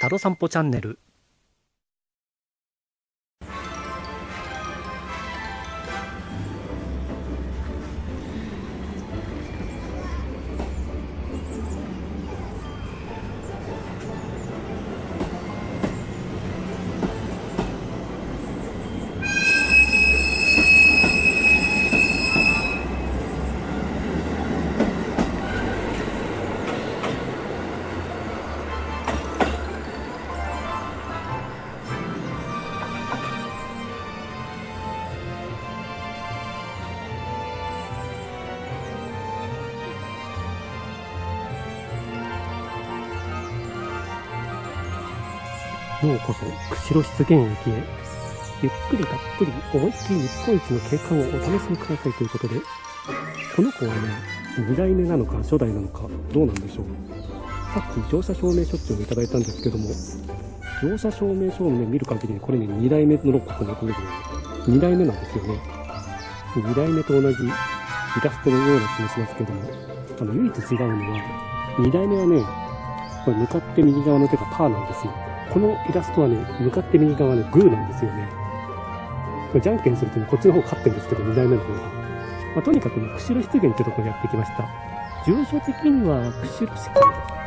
タロ散歩チャンネル。ようこそ釧路湿原駅へ。ゆっくりたっぷり思いっきり日本一の景観をお楽しみくださいということで、この子はね、2代目なのか初代なのかどうなんでしょう。さっき乗車証明書っていうのをいただいたんですけども、乗車証明書をね見る限りこれね2代目のここね、これね2代目なんですよね。2代目と同じイラストのような気もしますけども、唯一違うのは2代目はね、これ向かって右側の手がパーなんですよ。このイラストはね、向かって右側はね、グーなんですよね。これじゃんけんするとね、こっちの方勝ってるんですけど、2代目の方が。とにかくね、釧路湿原ってところにやってきました。住所的には釧路市か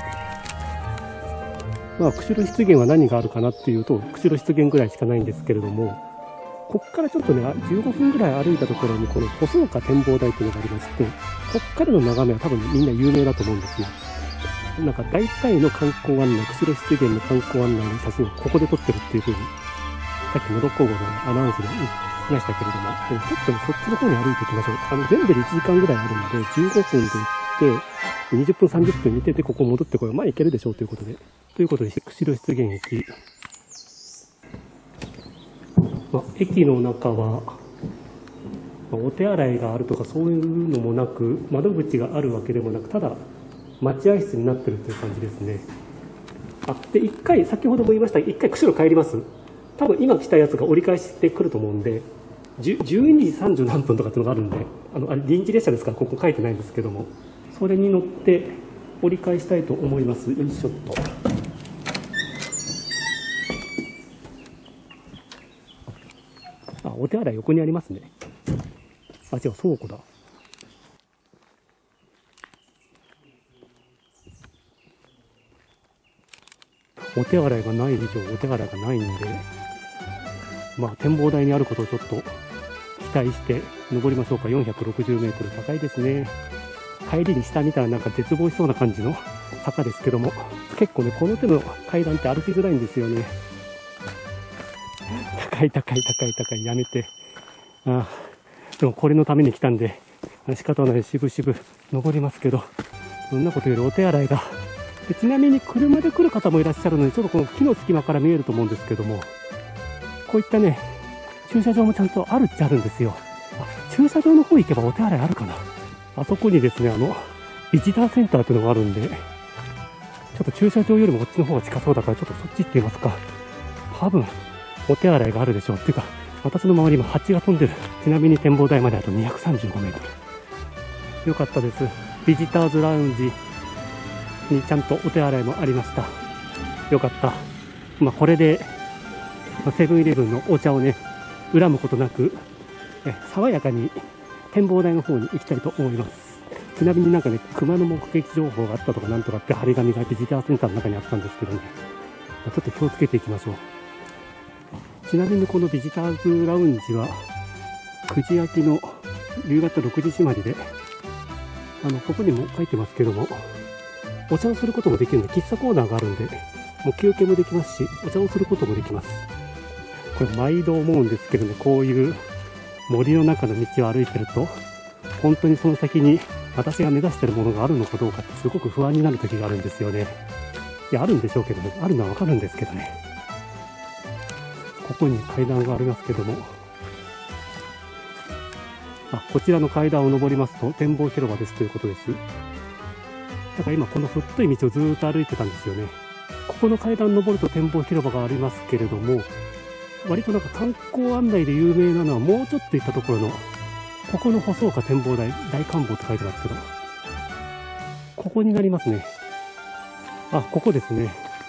な。釧路湿原は何があるかなっていうと、釧路湿原ぐらいしかないんですけれども、こっからちょっとね、15分ぐらい歩いたところに、この細岡展望台っていうのがありまして、こっからの眺めは多分みんな有名だと思うんですよ。なんか大体の観光案内、釧路湿原の観光案内の写真をここで撮ってるっていう風に、さっきのどっこい号のアナウンスで言いましたけれども、ちょっとね、そっちの方に歩いていきましょう。全部で1時間ぐらいあるので、15分で行って、20分、30分見てて、ここ戻ってこよう。まあ行けるでしょうということで。釧路湿原駅。駅の中は、お手洗いがあるとかそういうのもなく、窓口があるわけでもなく、ただ、待合室になってるという感じですね。で、一回、先ほども言いましたが、一回釧路帰ります。多分今来たやつが折り返してくると思うんで、12時30何分とかっていうのがあるんで、臨時列車ですから、ここ書いてないんですけども、それに乗って折り返したいと思います。よいしょっと。お手洗い横にありますね。違う、倉庫だ。お手洗いがない以上、お手洗いがないんで、展望台にあることをちょっと期待して登りましょうか。460メートル高いですね。帰りに下見たらなんか絶望しそうな感じの坂ですけども、結構ね、この手の階段って歩きづらいんですよね。高い、やめて。でもこれのために来たんで、仕方ない、しぶしぶ登りますけど、そんなことよりお手洗いが、ちなみに車で来る方もいらっしゃるので、ちょっとこの木の隙間から見えると思うんですけども、こういったね、駐車場もちゃんとあるっちゃあるんですよ。駐車場の方行けばお手洗いあるかな。あそこにですね、ビジターセンターっていうのがあるんで、ちょっと駐車場よりもこっちの方が近そうだから、ちょっとそっち行ってみますか。多分、お手洗いがあるでしょう。っていうか、私の周り今蜂が飛んでる。ちなみに展望台まであと235メートル。よかったです。ビジターズラウンジにちゃんとお手洗いもありました。よかった。これでセブンイレブンのお茶をね、恨むことなく爽やかに展望台の方に行きたいと思います。ちなみになんかね、熊の目撃情報があったとかなんとかって張り紙がビジターセンターの中にあったんですけどね、ちょっと気をつけていきましょう。ちなみにこのビジターズラウンジは9時焼きの夕方6時締まりで、ここにも書いてますけども、お茶をすることもできるので、喫茶コーナーがあるんで、もう休憩もできますし、お茶をすることもできます。これ毎度思うんですけどね、こういう森の中の道を歩いてると、本当にその先に私が目指してるものがあるのかどうかってすごく不安になる時があるんですよね。いや、あるんでしょうけどね、あるのはわかるんですけどね。ここに階段がありますけども、こちらの階段を登りますと展望広場ですということです。だから今この太い道をずーっと歩いてたんですよね。ここの階段登ると展望広場がありますけれども、割となんか観光案内で有名なのはもうちょっと行ったところの、ここの細岡展望台、大観望って書いてますけど、ここになりますね。ここですね。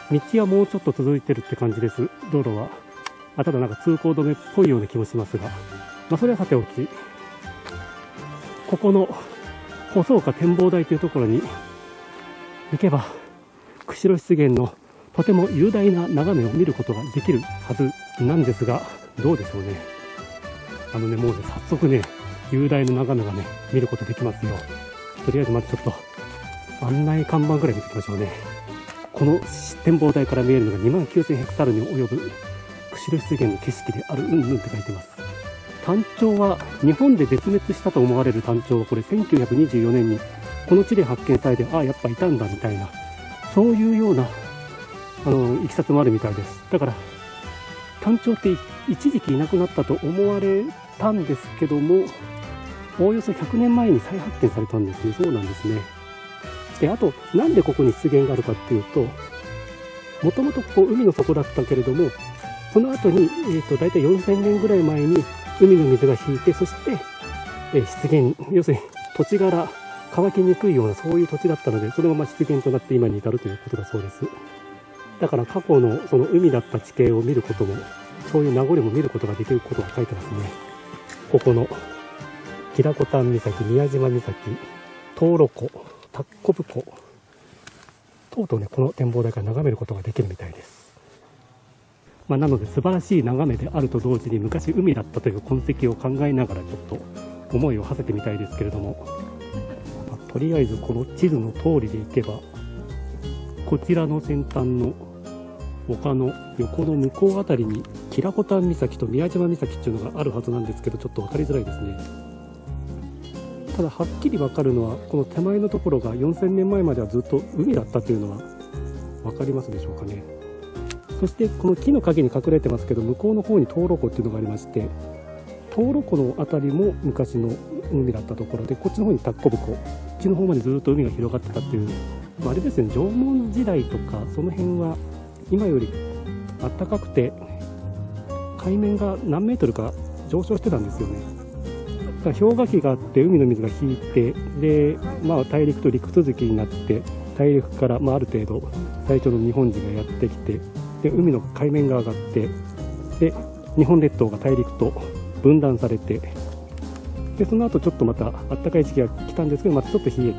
道はもうちょっと続いてるって感じです、道路は。ただなんか通行止めっぽいような気もしますが、それはさておき、ここの細岡展望台というところに行けば、釧路湿原のとても雄大な眺めを見ることができるはずなんですが、どうでしょうね。もうね、早速ね、雄大な眺めがね、見ることできますよ。とりあえずまずちょっと案内看板ぐらい見ていきましょうね。この展望台から見えるのが29000ヘクタールに及ぶ釧路湿原の景色であるうんぬんって書いてます。タンチョウは日本で絶滅したと思われるタンチョウはこれ1924年にこの地で発見されて、やっぱいたんだみたいな、そういうようないきさつもあるみたいです。だからタンチョウって一時期いなくなったと思われたんですけども、おおよそ100年前に再発見されたんですね。そうなんですね。で、あとなんでここに湿原があるかっていうと、もともとここ海の底だったけれども、その後に、大体4000年ぐらい前に海の水が引いて、そして、湿原、要するに土地柄乾きにくいようなそういう土地だったので、そのまま湿原となって今に至るということだそうです。だから過去のその海だった地形を見ることも、そういう名残も見ることができることが書いてますね。ここのキラコタン岬、宮島岬、灯籠湖、タッコブ湖とうとうね、この展望台から眺めることができるみたいです。なので素晴らしい眺めであると同時に、昔海だったという痕跡を考えながらちょっと思いを馳せてみたいですけれども、とりあえずこの地図の通りで行けば、こちらの先端の丘の横の向こうあたりにキラコタン岬と宮島岬っていうのがあるはずなんですけど、ちょっと分かりづらいですね。ただはっきり分かるのは、この手前のところが4000年前まではずっと海だったというのは分かりますでしょうかね。そしてこの木の陰に隠れてますけど、向こうの方に灯籠湖っていうのがありまして、灯籠湖の辺りも昔の海だったところで、こっちの方にタッコブ湖、こっちの方までずっと海が広がってたっていう、あれですね、縄文時代とかその辺は今より暖かくて、海面が何メートルか上昇してたんですよね。だから氷河期があって海の水が引いて、で、大陸と陸続きになって、大陸から、ある程度最初の日本人がやってきて、で海の海面が上がって、で日本列島が大陸と分断されて、でその後ちょっとまた暖かい時期が来たんですけど、またちょっと冷えて、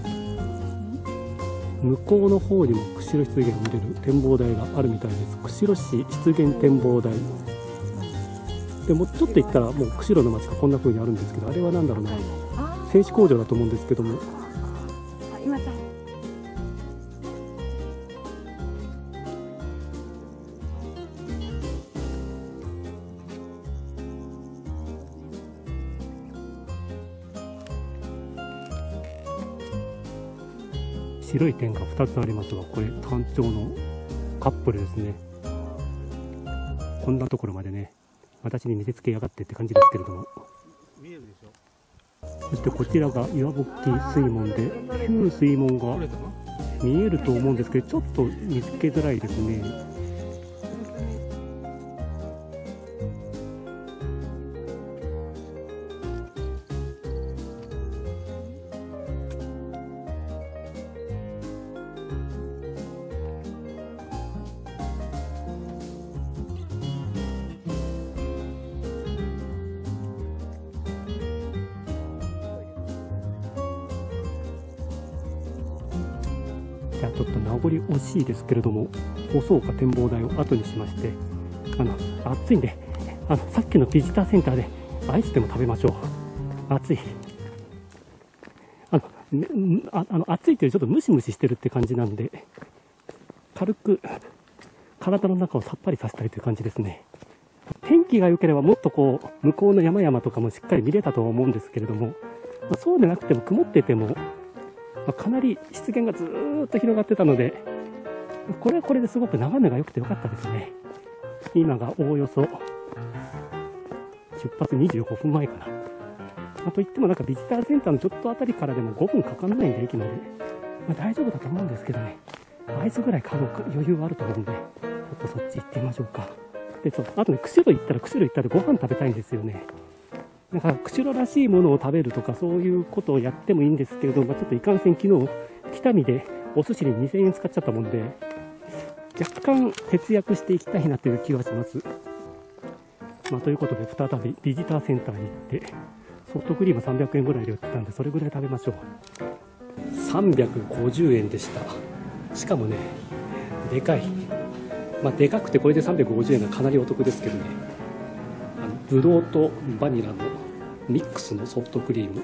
向こうの方にも釧路湿原を見れる展望台があるみたいです。釧路市湿原展望台で、もうちょっと行ったらもう釧路の街がこんな風にあるんですけど、あれは何だろうな、製紙工場だと思うんですけども、白い点が2つありますが、これタンチョウのカップルですね。こんなところまでね、私に見せつけやがってって感じですけれども、そしてこちらが岩ぼっき水門で、旧水門が見えると思うんですけど、ちょっと見つけづらいですね。じゃあちょっと名残惜しいですけれども、細岡展望台を後にしまして、暑いんで、さっきのビジターセンターでアイスでも食べましょう。暑い。暑いというちょっとムシムシしてるって感じなんで、軽く体の中をさっぱりさせたいという感じですね。天気が良ければもっとこう向こうの山々とかもしっかり見れたとは思うんですけれども、そうでなくても曇っててもかなり湿原がずーっと広がってたので、これはこれですごく眺めが良くて良かったですね。今がおおよそ出発25分前かな。といってもなんかビジターセンターのちょっとあたりからでも5分かかんないんで、駅まで、大丈夫だと思うんですけどね、アイスぐらい家族余裕はあると思うんで、ちょっとそっち行ってみましょうか。で、あとね、釧路行ったらご飯食べたいんですよね。なんか釧路らしいものを食べるとかそういうことをやってもいいんですけれども、ちょっといかんせん昨日北見でお寿司に2000円使っちゃったもんで、 若干節約していきたいなという気がします。ということで再びビジターセンターに行ってソフトクリーム300円ぐらいで売ってたんで、それぐらい食べましょう。350円でした。しかもね、でかい。でかくてこれで350円がかなりお得ですけどね。ぶどうとバニラのミックスのソフトクリーム。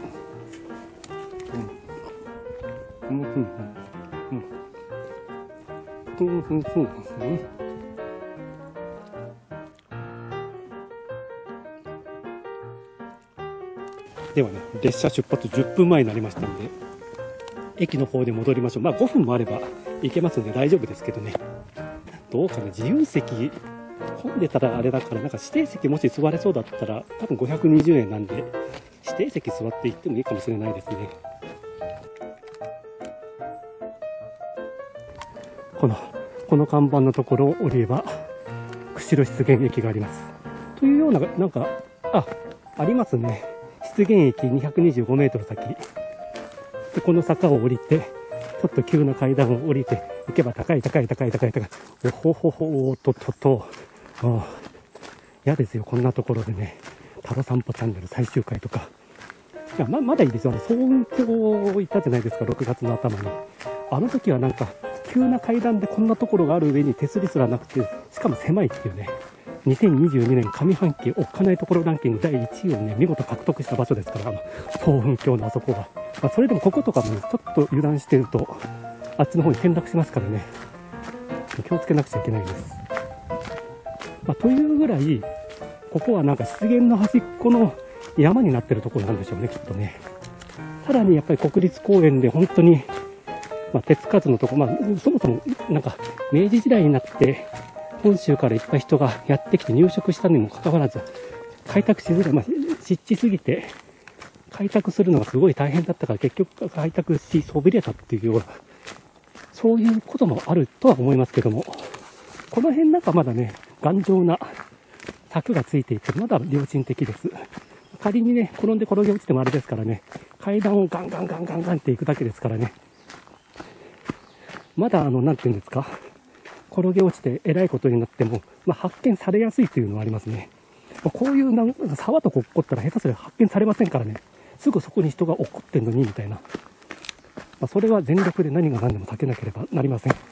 ではね、列車出発10分前になりましたんで、駅の方で戻りましょう。5分もあれば行けますんで大丈夫ですけどね。どうかな、自由席混んでたらあれだから、指定席もし座れそうだったら多分520円なんで、指定席座って行ってもいいかもしれないですね。この看板のところを降りれば釧路湿原駅があります。というような、ありますね。湿原駅225メートル先で、この坂を降りてちょっと急な階段を降りて行けば高い、おほほほと嫌ですよ、こんなところでね。タロ散歩チャンネル最終回とか。まだいいですよ。層雲峡行ったじゃないですか、6月の頭に。あの時は急な階段でこんなところがある上に手すりすらなくて、しかも狭いっていうね。2022年上半期おっかないところランキング第1位をね、見事獲得した場所ですから、層雲峡のあそこが。それでもこことかもね、ちょっと油断してると、あっちの方に転落しますからね。気をつけなくちゃいけないです。というぐらい、ここは湿原の端っこの山になってるところなんでしょうね、きっとね。さらにやっぱり国立公園で本当に、手つかずのとこ、そもそも明治時代になって、本州からいっぱい人がやってきて入植したにもかかわらず、開拓しづらい、湿地すぎて、開拓するのがすごい大変だったから、結局開拓しそびれたっていうような、そういうこともあるとは思いますけども、この辺まだね、頑丈な柵がついていて、まだ良心的です。仮にね、転んで転げ落ちてもあれですからね、階段をガンガンって行くだけですからね、まだなんていうんですか、転げ落ちてえらいことになっても、発見されやすいというのはありますね。こういう沢とか起こったら下手すれば発見されませんからね。すぐそこに人が起こってんのにみたいな。それは全力で何が何でも避けなければなりません。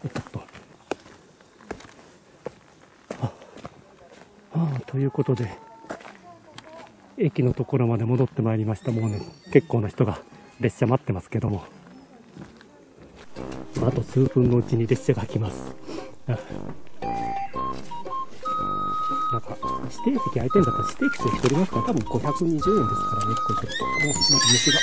ということで、駅のところまで戻ってまいりました。もうね、結構な人が列車待ってますけども。あと数分のうちに列車が来ます。指定席空いてんだったら指定席取りますから、多分520円ですからね。これちょっと、虫が。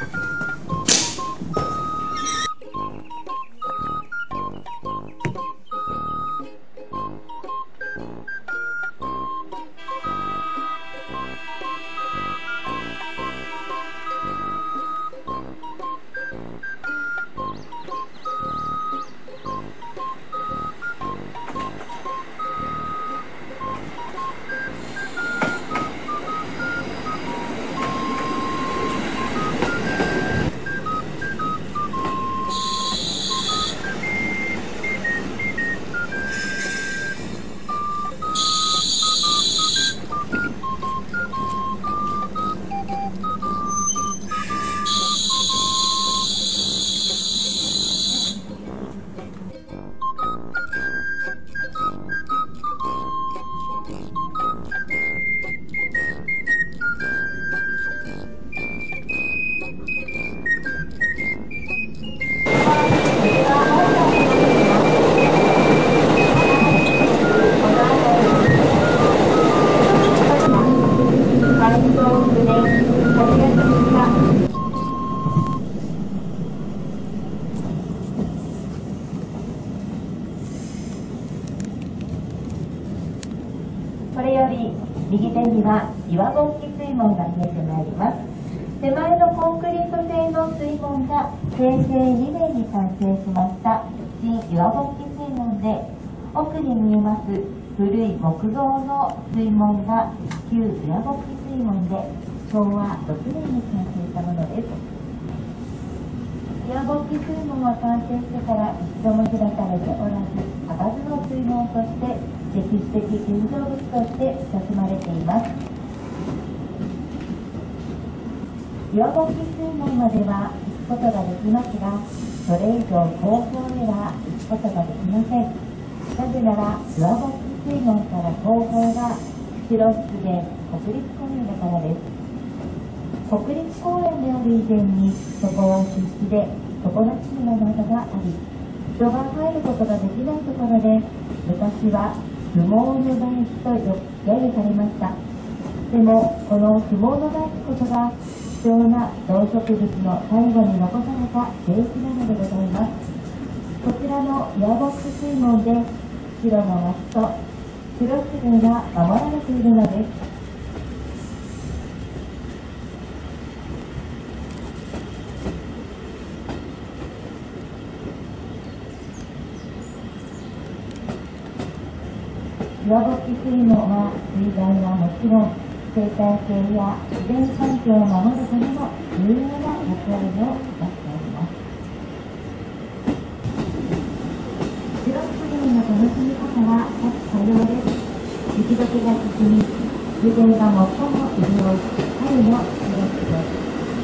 これより右手には岩ボッキ水門が見えてまいります。手前のコンクリート製の水門が平成2年に完成しました新岩ボッキ水門で、奥に見えます古い木造の水門が旧岩ボッキ水門で昭和6年に完成したものです。 岩ボッキ水門は完成してから一度も開かれておらず、開かずの水門として歴史的建造物として親しまれています。岩ボッキ水門までは行くことができますが、それ以上後方へは行くことができません。なぜなら岩ボッキ水門から後方が釧路湿原国立公園だからです。国立公園である以前に、そこは湿地で常夏島などがあり、人が入ることができないところで、昔は不毛の大地と揶揄されました。でも、この不毛の大地こそが貴重な動植物の最後に残された聖地なのでございます。こちらの岩ボック水門で、釧路の町と釧路湿原が守られているのです。岩ボッキ水門は水害はもちろん、生態系や自然環境を守るための重要な役割を果たしております。釧路湿原の楽しみ方は多種多様です。雪解けが進み、自然が最も潤う春の釧路湿原。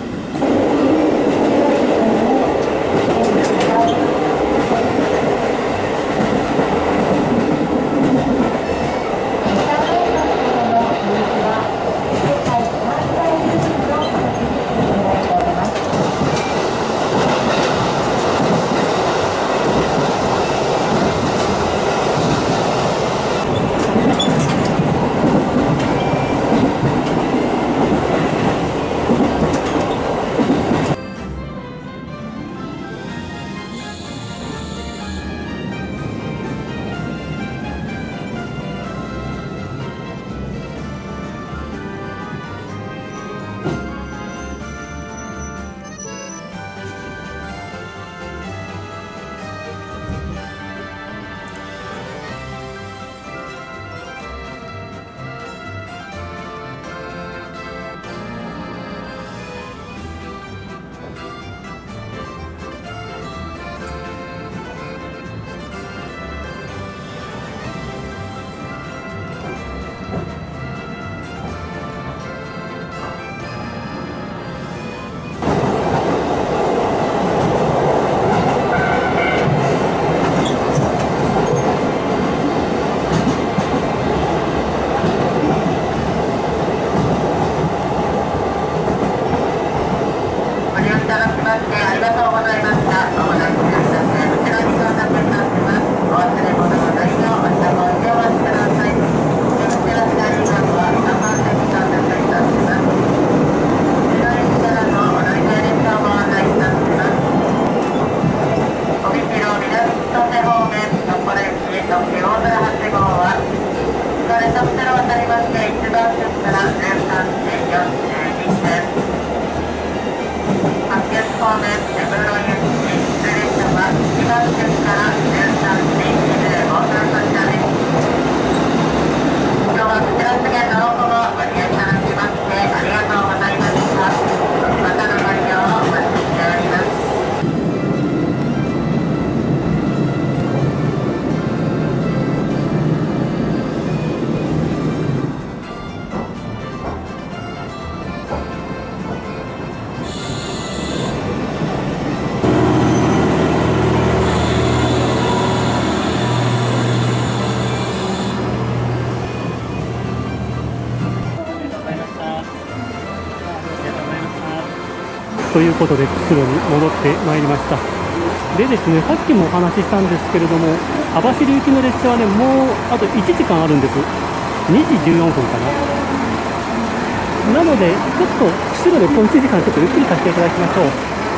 ということで釧路に戻ってまいりました。でですね、さっきもお話ししたんですけれども、網走行きの列車はね、もうあと1時間あるんです。2時14分かな。なので、ちょっと釧路でこの1時間ちょっとゆっくりさせていただきましょう。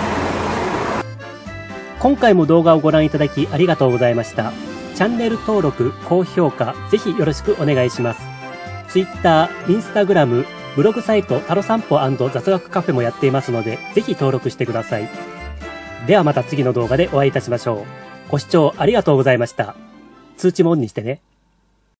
今回も動画をご覧いただきありがとうございました。チャンネル登録、高評価、ぜひよろしくお願いします。Twitter、Instagram、ブログサイトタロ散歩&雑学カフェもやっていますので、ぜひ登録してください。ではまた次の動画でお会いいたしましょう。ご視聴ありがとうございました。通知もオンにしてね。